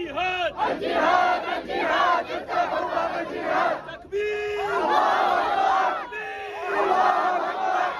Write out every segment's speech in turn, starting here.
الجهاد الجهاد الجهاد افتحوا باب الجهاد تكبير الله أكبر تكبير الله أكبر.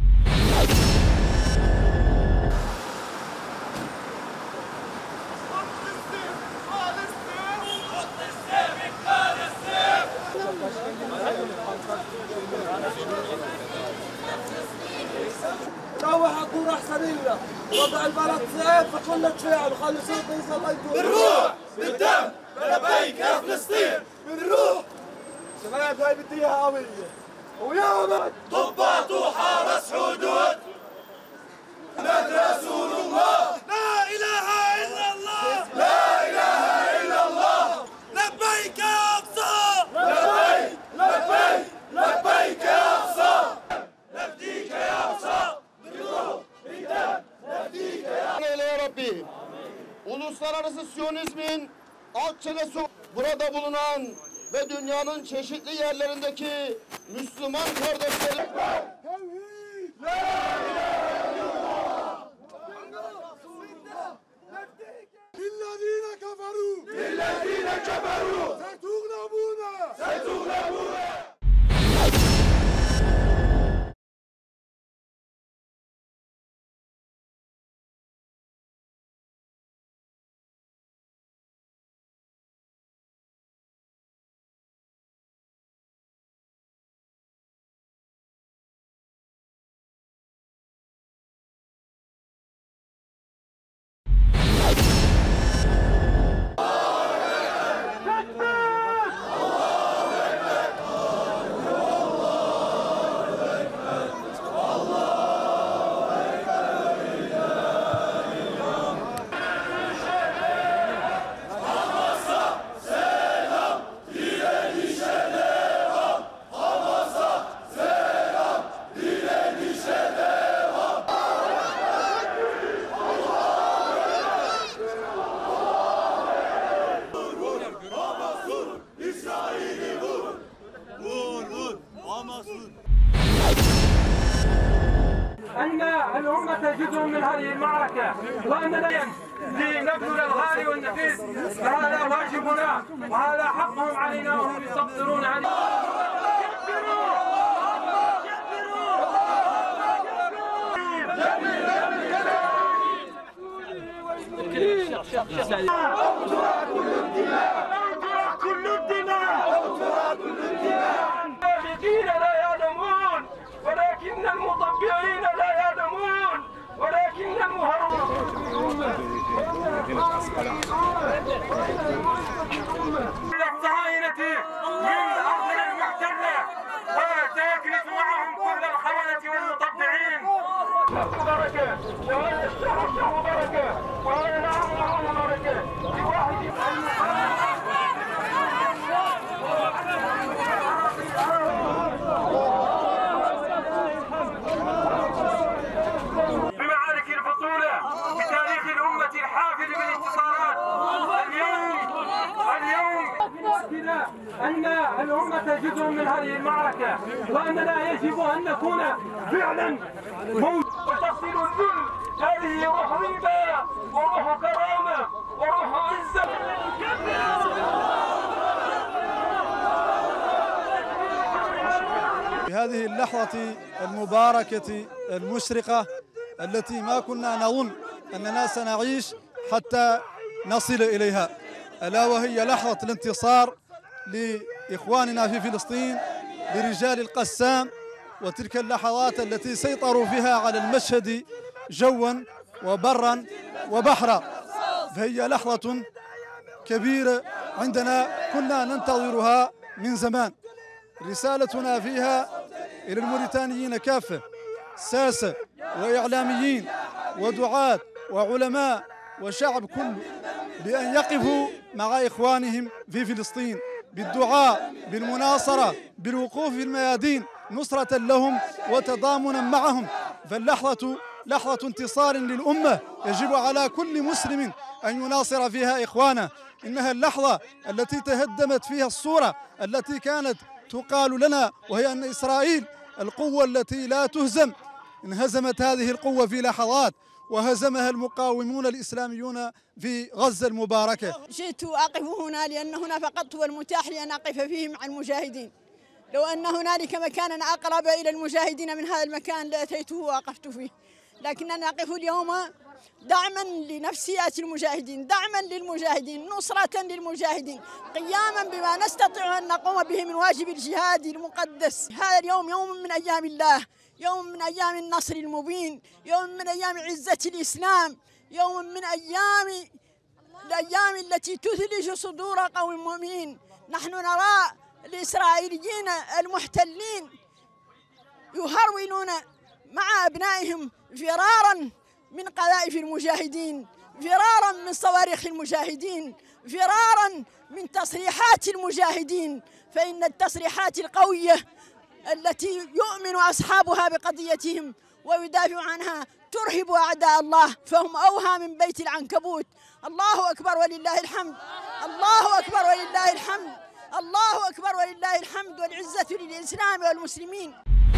تو حضور احسنيه وضع البلد صعب فقلة فعل وخلي صوتي يصلي بالروح بالدم لبيك يا فلسطين بالروح. شباب هاي بدي اياها قوية ويا ضباط وحرس حدود محمد رسول الله لا إله إلا الله لا إله إلا الله لبيك يا أقصى لبيك لبيك لبيك يا أقصى نفديك يا أقصى بالروح بالدم نفديك Ya Rabbi, uluslararası Siyonizmin alt çenesi burada bulunan ve dünyanın çeşitli yerlerindeki Müslüman kardeşlerim للذين كفروا للذين كفروا ستغلبون ستغلبون. أن الأمة جزء من هذه المعركة وأننا لنبذل الغالي والنفيس فهذا واجبنا وهذا حقهم علينا وهم يستبصرون علينا. كل الدماء الذين لا يعلمون ولكن المطبعين لا يعلمون ولكن الصهاينة من أرضنا المحتلة وتكنس معهم كل الخونة والمطبعين. بركة وهذا الشهر بركة وهذا العام بركة لواحد بمعارك البطولة بتاريخ الأمة الحافل بالانتصارات. اليوم أن الأمة جزء من هذه المعركة وأننا يجب أن نكون فعلا وتصل الذل. هذه روح ريبة وروح كرامة وروح عزة. في هذه اللحظة المباركة المشرقة التي ما كنا نظن أننا سنعيش حتى نصل إليها، ألا وهي لحظة الانتصار لإخواننا في فلسطين لرجال القسام، وتلك اللحظات التي سيطروا فيها على المشهد جوا وبرا وبحرا، فهي لحظة كبيرة عندنا كنا ننتظرها من زمان. رسالتنا فيها إلى الموريتانيين كافة، ساسة وإعلاميين ودعاة وعلماء وشعب كله، بأن يقفوا مع إخوانهم في فلسطين بالدعاء بالمناصرة بالوقوف في الميادين نصرة لهم وتضامنا معهم. فاللحظة لحظة انتصار للأمة يجب على كل مسلم أن يناصر فيها إخوانه. إنها اللحظة التي تهدمت فيها الصورة التي كانت تقال لنا، وهي أن إسرائيل القوة التي لا تهزم. انهزمت هذه القوة في لحظات، وهزمها المقاومون الإسلاميون في غزة المباركة. جئت أقف هنا لأن هنا فقط هو المتاح لأن أقف فيه مع المجاهدين. لو أن هنالك مكانا أقرب إلى المجاهدين من هذا المكان لأتيته وأقفت فيه، لكننا أقف اليوم دعما لنفسية المجاهدين، دعما للمجاهدين، نصرة للمجاهدين، قياما بما نستطيع أن نقوم به من واجب الجهاد المقدس. هذا اليوم يوم من أيام الله، يوم من أيام النصر المبين، يوم من أيام عزة الإسلام، يوم من الأيام التي تثلج صدور قوم مؤمنين. نحن نرى الإسرائيليين المحتلين يهرولون مع أبنائهم فرارا من قذائف المجاهدين، فرارا من صواريخ المجاهدين، فرارا من تصريحات المجاهدين، فإن التصريحات القوية التي يؤمن أصحابها بقضيتهم ويدافع عنها ترهب أعداء الله، فهم أوهى من بيت العنكبوت. الله أكبر ولله الحمد، الله أكبر ولله الحمد، الله أكبر ولله الحمد، والعزة للإسلام والمسلمين.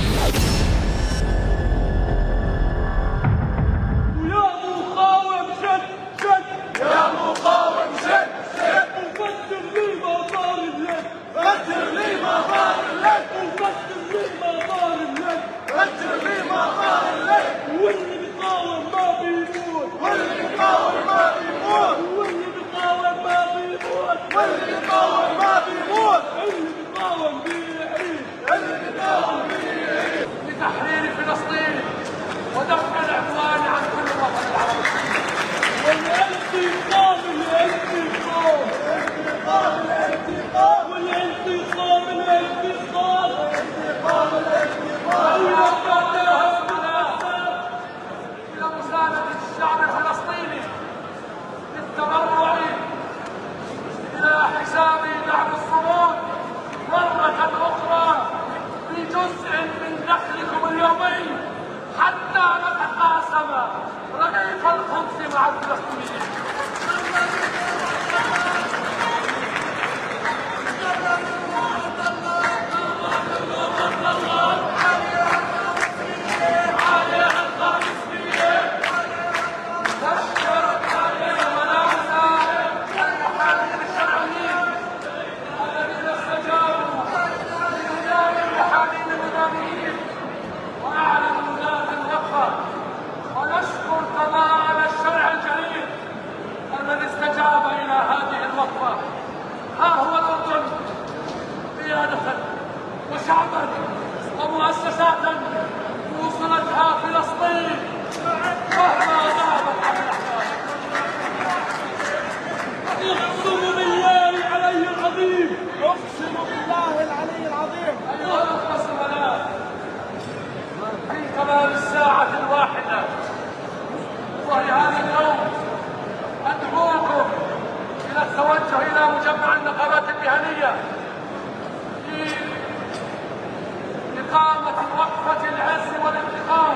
يا مقاوم شد شد، يا مقاوم شد شد، وفجر لي مطار الليل، فجر لي مطار الليل، وفجر لي مطار الليل، فجر لي مطار الليل، واللي بيقاوم ما بيموت، واللي بيقاوم ما بيموت، واللي بيقاوم ما بيموت، واللي بيقاوم ما بيموت، اللي بيقاوم بيعيش، اللي بيقاوم بيعيش لتحرير فلسطين ودفع العدوان عن كل الوطن العربي. والانتقام الانتقام الانتقام الانتقام والانتقام الانتقام الانتقام الانتقام إلى مساندة الشعب الفلسطيني بالتبرع إلى حساب دعم الصمود مرة أخرى بجزء من دخلكم اليومي حتى نتقاسم رغيف الخبز مع الفلسطينيين. ونشكر كمان الشرع الجليل الذي استجاب إلى هذه الوقفة. ها هو الأردن قيادة وشعبا ومؤسسات وصلتها فلسطين مهما ذهبت عن الأحداث. أقسم بالله العلي العظيم، أقسم بالله العلي العظيم أيها الأخوة الزملاء، في تمام الساعة الواحدة وهي هذا اليوم أدعوكم إلى التوجه إلى مجمع النقابات المهنية لإقامة وقفة العز والانتقام.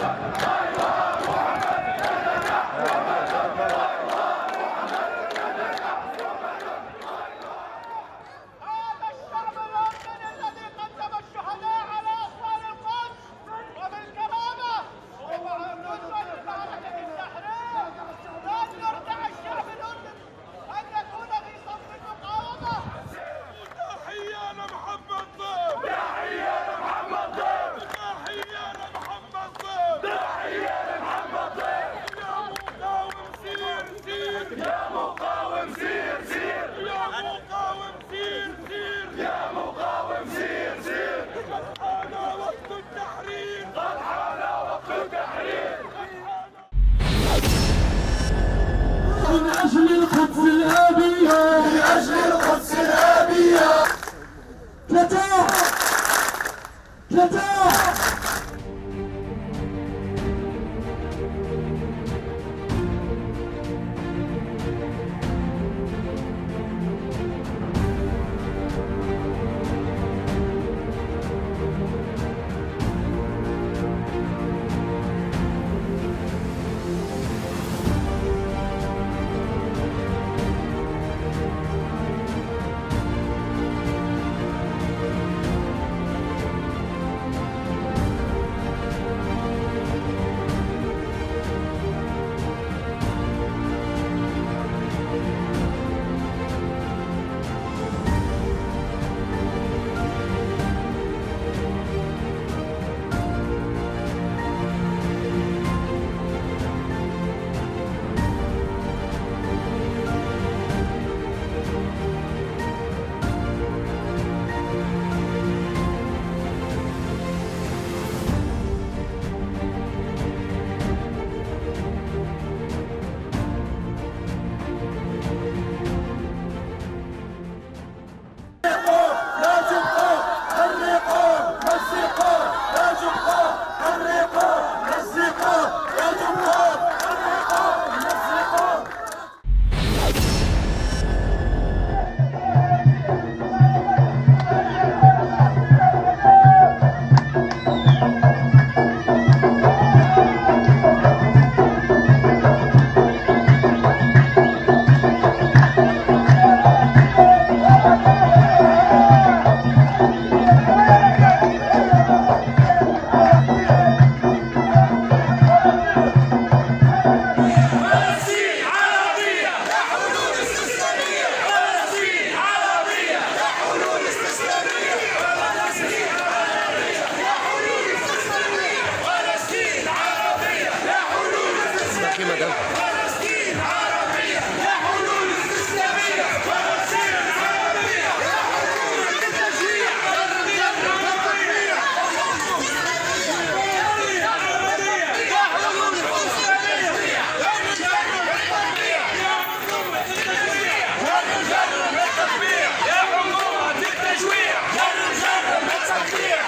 من أجل القدس الآبية، من أجل القدس الآبية،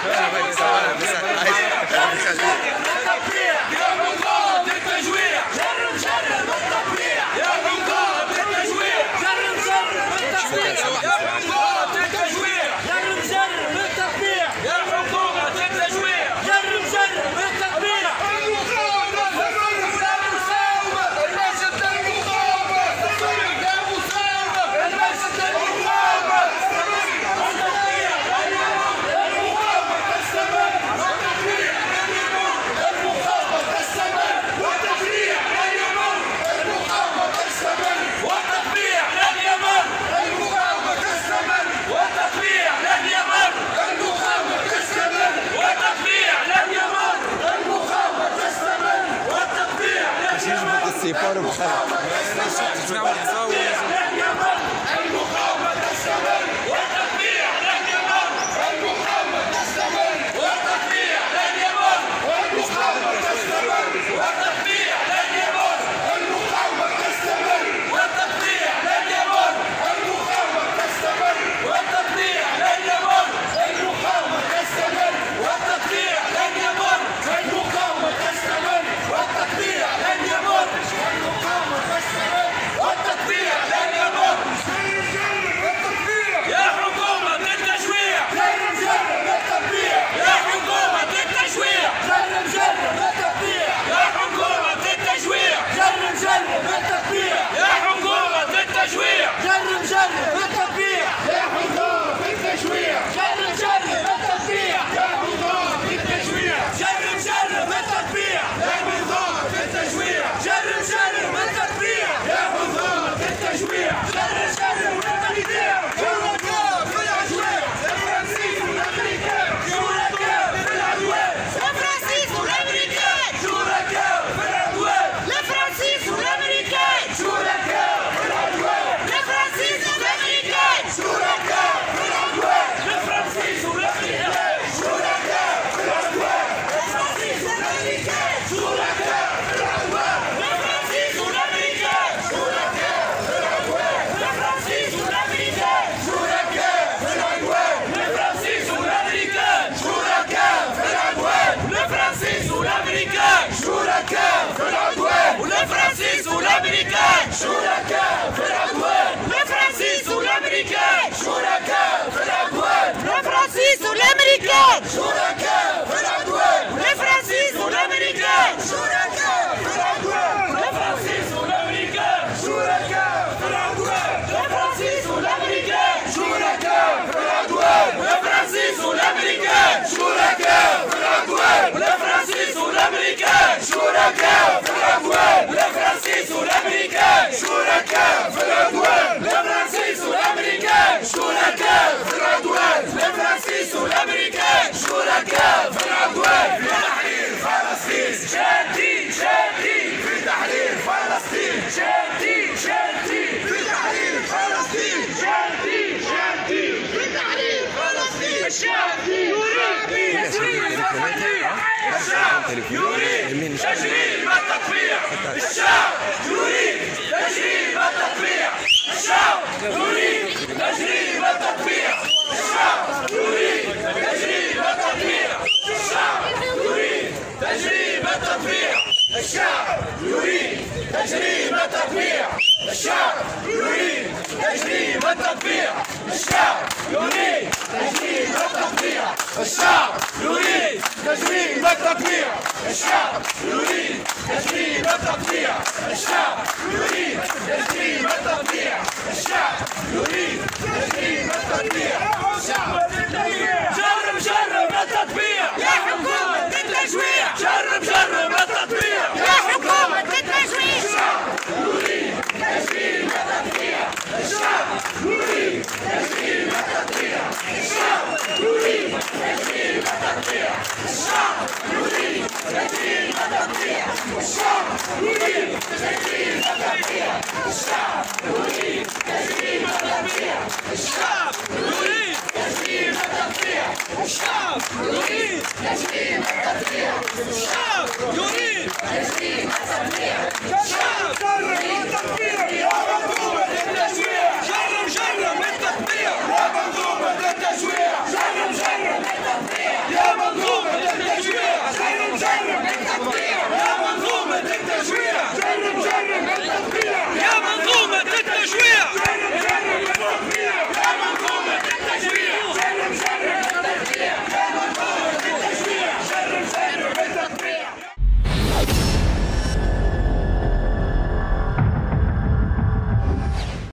يريد تجريم التطبيع. الشعب يريد تجريم التطبيع. الشعب يريد تجريم التطبيع. الشعب يريد تجريم التطبيع. الشعب يريد تجريم التطبيع. الشعب يريد تجريم التطبيع. الشعب يريد تجريم التطبيع. الشعب يريد تجريم التطبيع. الشعب يريد تجريم التطبيع. الشعب يريد تجريم التطبيع. الشعب يريد تجريم التطبيع. الشعب يريد تجريم التطبيع. الشعب جرب جرب التطبيع يا حكومة التجويع. جرب جرب التطبيع يا حكومة التجويع. الشعب يريد تجريم التطبيع. الشعب يريد تجريم التطبيع. الشعب يريد تجريم التطبيع. الشعب يريد تجريم التطبيع. الشعب يريد تجريم التطبيع. الشعب يريد تجريم التطبيع. الشعب يريد تجريم التطبيع. الشعب يريد تجريم التطبيع. الشعب يريد تجريم التطبيع. الشعب يريد التطبيع يا منظومة التجويع. جرب جرب التطبيع يا منظومة التجويع. جرب جرب